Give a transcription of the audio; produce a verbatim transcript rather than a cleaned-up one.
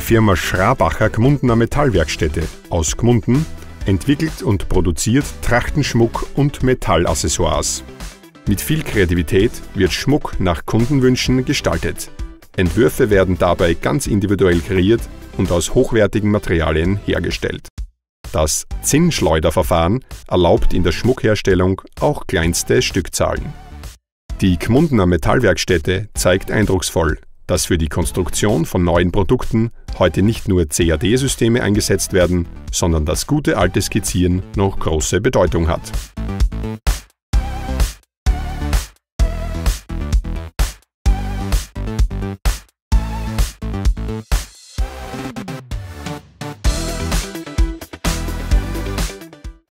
Firma Schrabacher Gmundner Metallwerkstätte aus Gmunden entwickelt und produziert Trachtenschmuck und Metallaccessoires. Mit viel Kreativität wird Schmuck nach Kundenwünschen gestaltet. Entwürfe werden dabei ganz individuell kreiert und aus hochwertigen Materialien hergestellt. Das Zinnschleuderverfahren erlaubt in der Schmuckherstellung auch kleinste Stückzahlen. Die Gmundner Metallwerkstätte zeigt eindrucksvoll, dass für die Konstruktion von neuen Produkten heute nicht nur C A D-Systeme eingesetzt werden, sondern das gute alte Skizzieren noch große Bedeutung hat.